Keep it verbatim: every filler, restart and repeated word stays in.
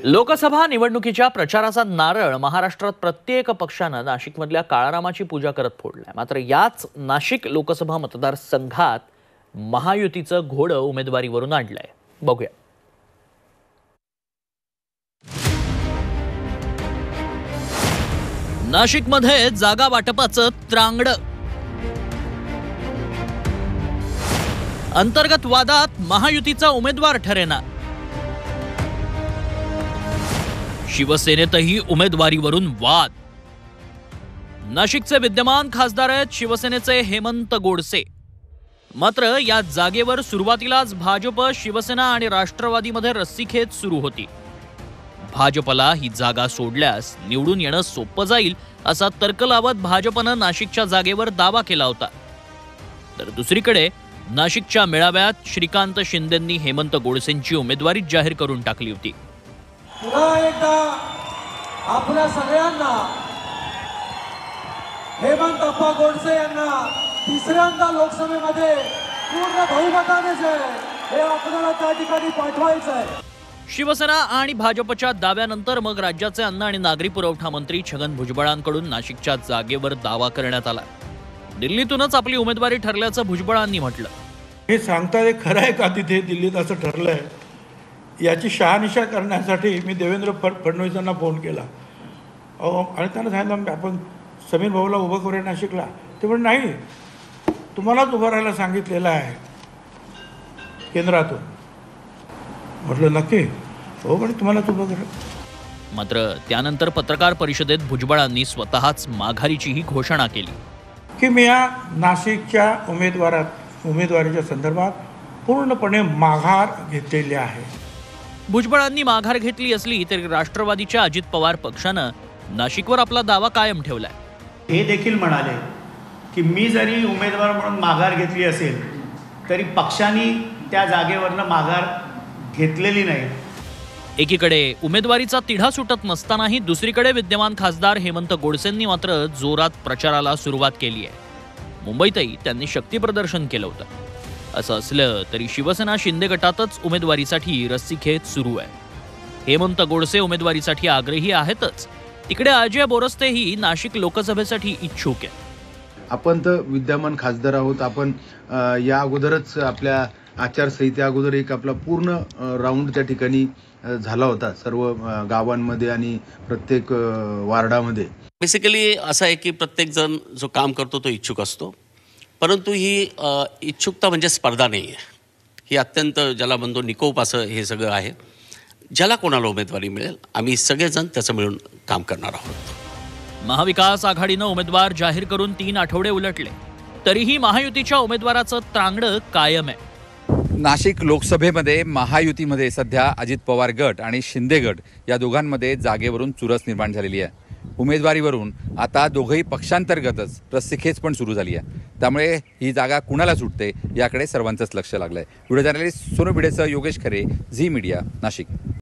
लोकसभा निवडणुकीच्या प्रचाराचा नारळ महाराष्ट्रात प्रत्येक पक्षानं नाशिकमधल्या काळारामाची पूजा करत फोडलाय। मात्र याच नाशिक लोकसभा मतदारसंघात महायुतीचं घोडं उमेदवारीवरून आणलंय। बघूया। नाशिकमध्ये जागा वाटपाचं त्रांगडं, अंतर्गत वादात महायुतीचा उमेदवार ठरेना। शिवसेनेतही उमेदवारीवरून वाद। नाशिकचे विद्यमान खासदार आहेत शिवसेनेचे हेमंत गोडसे। मात्र या जागेवर सुरुवातीलाच भाजप, शिवसेना आणि राष्ट्रवादीमध्ये रस्सीखेच सुरू होती। भाजपला ही जागा सोडल्यास निवडून येणं सोपं जाईल असा तर्क लावत भाजपनं नाशिकच्या जागेवर दावा केला होता। तर दुसरीकडे नाशिकच्या मेळाव्यात श्रीकांत शिंदेंनी हेमंत गोडसेंची उमेदवारी जाहीर करून टाकली होती। पुन्हा एकदा आपल्या सगळ्यांना हेमंत अप्पा गोडसे यांना तिसऱ्यांदा लोकसभेमध्ये पूर्ण बहुमताने हे आपल्याला त्या ठिकाणी पाठवायचं आहे। शिवसेना आणि भाजपच्या दाव्यानंतर मग राज्याचे अन्न आणि नागरी पुरवठा मंत्री छगन भुजबळांकडून नाशिकच्या जागेवर दावा करण्यात आला। दिल्लीतूनच आपली उमेदवारी ठरल्याचं भुजबळांनी म्हटलं। हे सांगता ते खरं आहे का तिथे दिल्लीत असं ठरलंय याची शहानिशा करण्यासाठी मी देवेंद्र फडणवीसांना फोन केला आणि त्यांना सांगितलं आपण समीर भाऊला उभं करूया नाशिकला। ते पण नाही, तुम्हालाच उभं राहायला सांगितलेलं आहे केंद्रातून। म्हटलं नक्की, हो म्हणे तुम्हालाच उभं करा। मात्र त्यानंतर पत्रकार परिषदेत भुजबळांनी स्वतःच माघारीचीही घोषणा केली की मी या नाशिकच्या उमेदवारात उमेदवारीच्या संदर्भात पूर्णपणे माघार घेतलेली आहे। भुजबळांनी माघार घेतली असली तरी राष्ट्रवादीच्या अजित पवार पक्षानं नाशिकवर आपला दावा कायम ठेवलाय। हे देखील म्हणाले की मी जरी उमेदवार म्हणून माघार घेतली असेल तरी पक्षांनी त्या जागेवरनं माघार घेतलेली नाही। एकीकडे उमेदवारीचा तिढा सुटत नसतानाही दुसरीकडे विद्यमान खासदार हेमंत गोडसेंनी मात्र जोरात प्रचाराला सुरुवात केली आहे। मुंबईतही त्यांनी शक्ती प्रदर्शन केलं होतं। असं असलं तरी शिवसेना शिंदे गटातच उमेदवारीसाठी रस्सीखेच सुरू आहे। हेमंत गोडसे उमेदवारीसाठी आग्रही आहेतच, तिकडे अजय बोरस्तेही नाशिक लोकसभेसाठी इच्छुक आहे। आपण तर विद्यमान खासदार आहोत। आपण या अगोदरच आपल्या आचारसंहिते अगोदर एक आपला पूर्ण राऊंड त्या ठिकाणी झाला होता सर्व गावांमध्ये आणि प्रत्येक वार्डामध्ये। बेसिकली असं आहे की प्रत्येक जण जो काम करतो तो इच्छुक असतो, परंतु ही इच्छुकता म्हणजे स्पर्धा नाही आहे। ही अत्यंत ज्याला म्हणतो निकोप असं हे सगळं आहे। ज्याला कोणाला उमेदवारी मिळेल आम्ही सगळेजण त्याचं मिळून काम करणार आहोत। महाविकास आघाडीनं उमेदवार जाहीर करून तीन आठवडे उलटले तरीही महायुतीच्या उमेदवाराचं त्रांगडं कायम आहे। नाशिक लोकसभेमध्ये महायुतीमध्ये सध्या अजित पवार गट आणि शिंदे गट या दोघांमध्ये जागेवरून चुरस निर्माण झालेली आहे। उमेदवारीवरून आता दोघंही पक्षांतर्गतच रस्सीखेच पण सुरू झाली आहे। त्यामुळे ही जागा कुणाला सुटते याकडे सर्वांचंच लक्ष लागलंय। व्हिडिओ जर्नलिस्ट सोनू भिडेसह योगेश खरे, झी मीडिया, नाशिक।